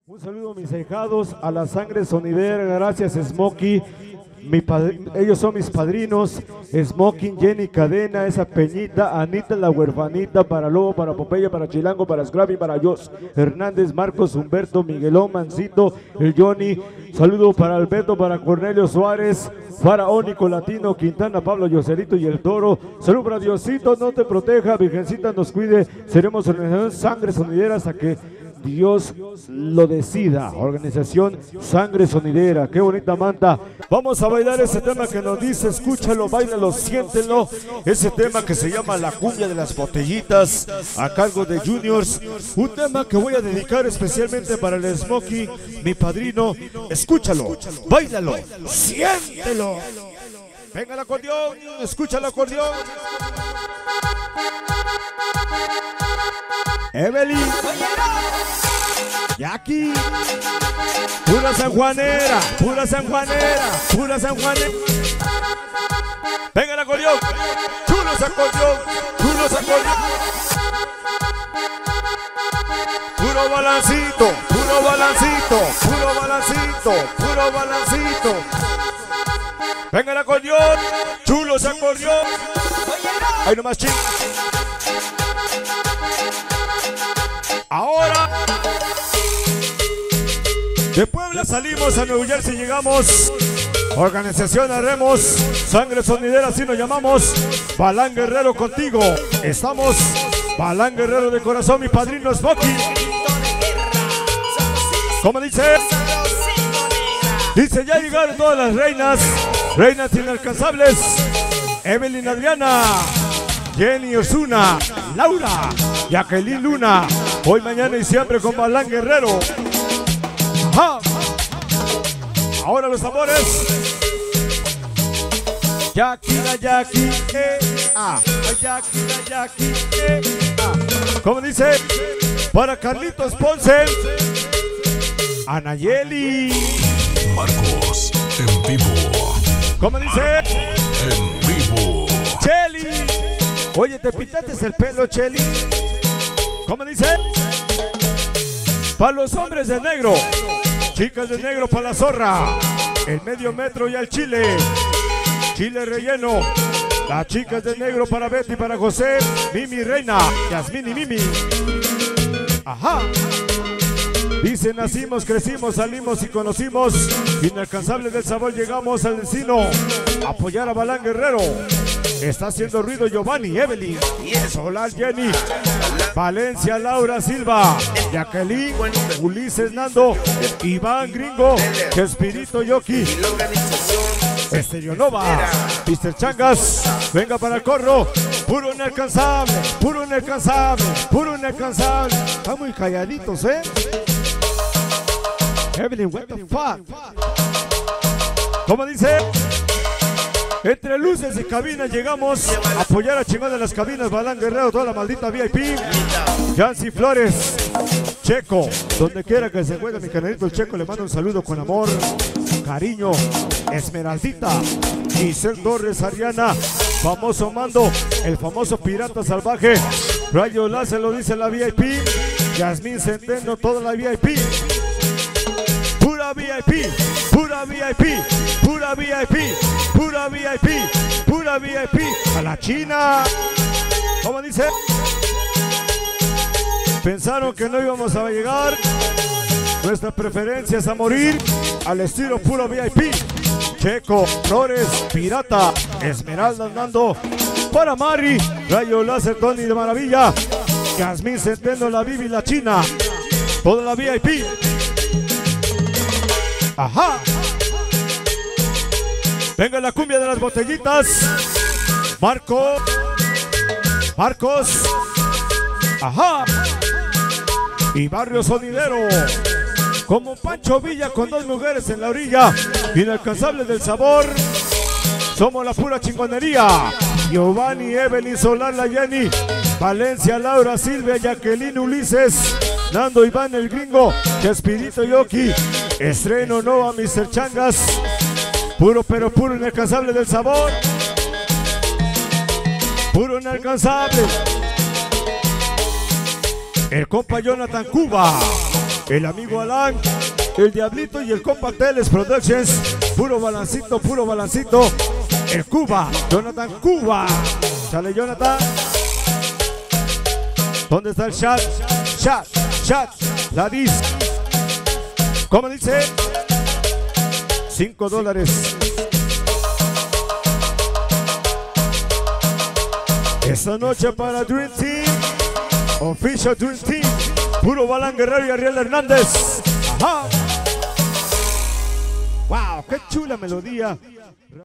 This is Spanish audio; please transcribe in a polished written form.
Un saludo a mis ahijados, a la sangre sonidera, gracias Smokey, ellos son mis padrinos, Smokey, Jenny Cadena, esa Peñita, Anita la huerfanita, para Lobo, para Popeye, para Chilango, para Scrappy, para Jos Hernández, Marcos, Humberto, Miguelón, Mancito, el Johnny, saludo para Alberto, para Cornelio Suárez, para Ónico Latino, Quintana, Pablo, Yoserito y el Toro, saludo para Diosito, no te proteja, Virgencita nos cuide, seremos organización Sangre Sonidera hasta que Dios lo decida. Organización Sangre Sonidera, qué bonita manta. Vamos a bailar ese tema que nos dice, escúchalo, báilalo, siéntelo. Ese tema que se llama La Cumbia de las Botellitas, a cargo de Juniors. Un tema que voy a dedicar especialmente para el Smokey, mi padrino. Escúchalo, báilalo, siéntelo. Venga el acordeón, escucha el acordeón. Evelyn, Jackie, pura sanjuanera, pura sanjuanera, pura sanjuanera. Venga el acordeón, chulos acordeón, chulos acordeón. Puro balancito, puro balancito, puro balancito, puro balancito. Venga el acordeón, chulos acordeón. Ahí nomás ching. Ahora de Puebla salimos a Nueva Jersey, llegamos. Organización Haremos Sangre Sonidera, así nos llamamos. Balán Guerrero contigo. Estamos Balán Guerrero de corazón, mi padrino Smokey. ¿Cómo dice? Dice, ya llegaron todas las reinas, reinas inalcanzables. Evelyn Adriana, Jenny Osuna, Laura, Jacqueline Luna. Hoy, mañana y siempre con Balán Guerrero. Ajá. Ahora los tambores. Jackie, la Jackie, Jackie, la Jackie, ¿Cómo dice? Para Carlitos Ponce, Anayeli, Marcos, en vivo. ¿Cómo dice? En vivo. Cheli. Oye, ¿te pintaste el pelo, Cheli? ¿Cómo dice? Para los hombres de negro, chicas de negro para la zorra, el medio metro y al chile, chile relleno. Las chicas de negro para Betty, para José, Mimi Reina, Yasmín y Mimi. Ajá. Dice, nacimos, crecimos, salimos y conocimos. Inalcanzables del sabor, llegamos al destino. Apoyar a Balán Guerrero. Está haciendo ruido Giovanni, Evelyn, Solar, Jenny, Valencia, Laura Silva, Jacqueline, Ulises, Nando, Iván Gringo, Chespirito, Yoki, Estereonova, Mr. Changas. Venga para el corro. Puro inalcanzable, puro inalcanzable, puro inalcanzable. Están muy calladitos, Evelyn, what the fuck? ¿Cómo dice? Entre luces y cabinas llegamos a apoyar a chingón de las cabinas. Balán Guerrero, toda la maldita VIP. Yancy Flores, Checo, donde quiera que se encuentre mi canalito el Checo, le mando un saludo con amor, cariño. Esmeraldita, Giselle Torres, Ariana, famoso Mando, el famoso pirata salvaje. Rayo Láser lo dice la VIP. Yasmín Centeno, toda la VIP. Pura VIP, pura VIP, pura VIP, pura VIP, pura VIP. A la China. ¿Cómo dice? Pensaron que no íbamos a llegar. Nuestra preferencia es a morir al estilo puro VIP. Checo, Flores, Pirata, Esmeralda andando para Mari, Rayo Láser, Tony de Maravilla, Yasmín Centeno, la Bibi, la China, toda la VIP. Ajá. Venga la cumbia de las botellitas. Marcos. Ajá. Y Barrio Sonidero. Como Pancho Villa con dos mujeres en la orilla. Inalcanzables del sabor. Somos la pura chingonería. Giovanni, Evelyn, Solar, la Jenny, Valencia, Laura, Silvia, Jacqueline, Ulises, Nando, Iván, el Gringo, Chespirito, Yoki, Estreno, Nova, Mr. Changas. Puro pero puro inalcanzable del sabor. Puro inalcanzable. El compa Jonathan Cuba. el amigo Alan, el Diablito y el compa Teles Productions. Puro balancito, puro balancito. El Cuba, Jonathan Cuba. Chale, Jonathan. ¿Dónde está el chat? Chat, la dis. ¿Cómo dice? $5. Esta noche para Dream Team, Official Dream Team, puro Balán Guerrero y Ariel Hernández. Ajá. Wow, qué chula melodía.